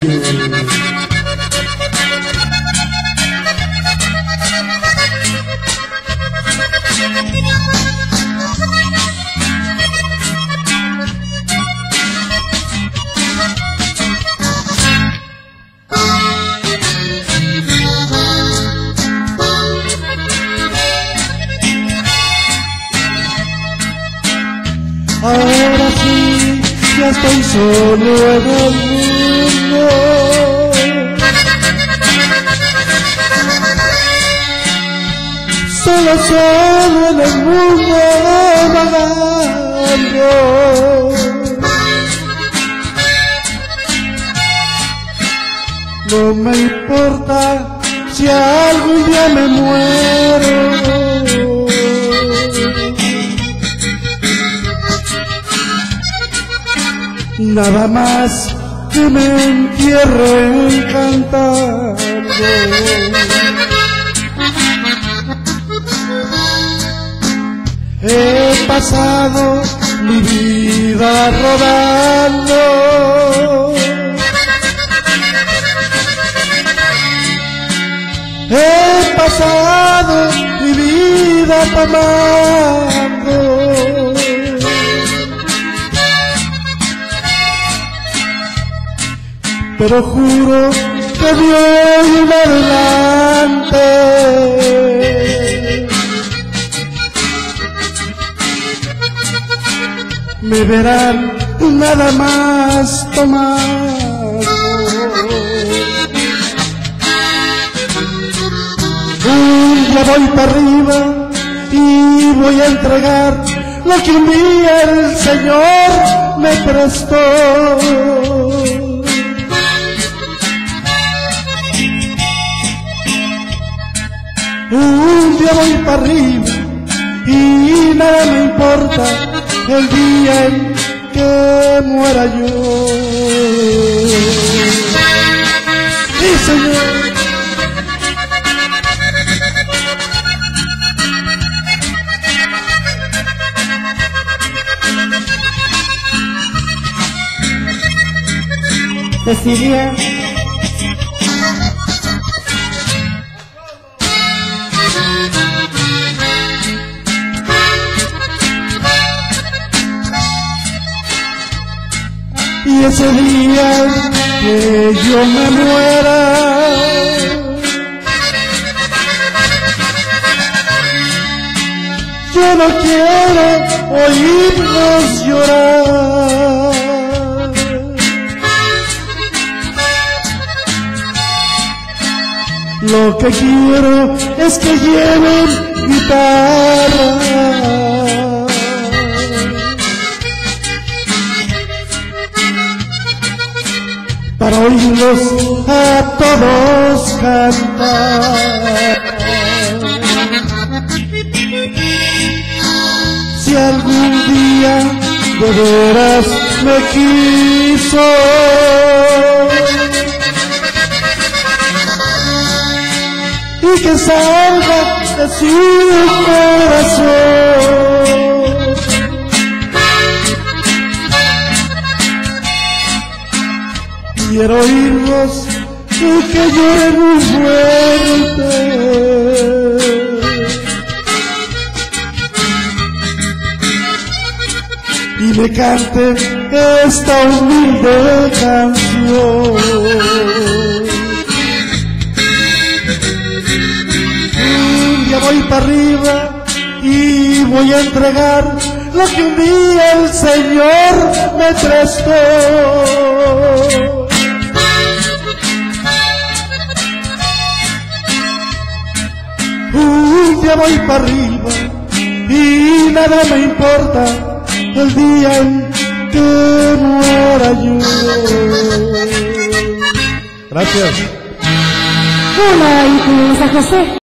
Ahora sí, ya estoy solo en el mundo. Solo en el mundo vagando. No me importa si algún día me muero. Nada más que me entierren cantando. He pasado mi vida rodando. He pasado mi vida tomando. Pero juro que de hoy en adelante me verán nada más tomando. Un día voy para arriba y voy a entregar lo que un día el Señor me prestó. Un día voy para arriba y nada me importa el día en que muera yo. Sí, Señor. Cecilia. Y ese día que yo me muera, yo no quiero oírlos llorar. Lo que quiero es que lleven guitarra para oírlos a todos cantar. Si algún día de veras me quiso, y que salga de su corazón, quiero oírlos y que lloren muy fuerte, y me canten esta humilde canción. Un día voy para arriba y voy a entregar lo que un día el Señor me prestó. Un día voy para arriba y nada me importa el día en que muera yo. Gracias. Hola, ¿y tú, José?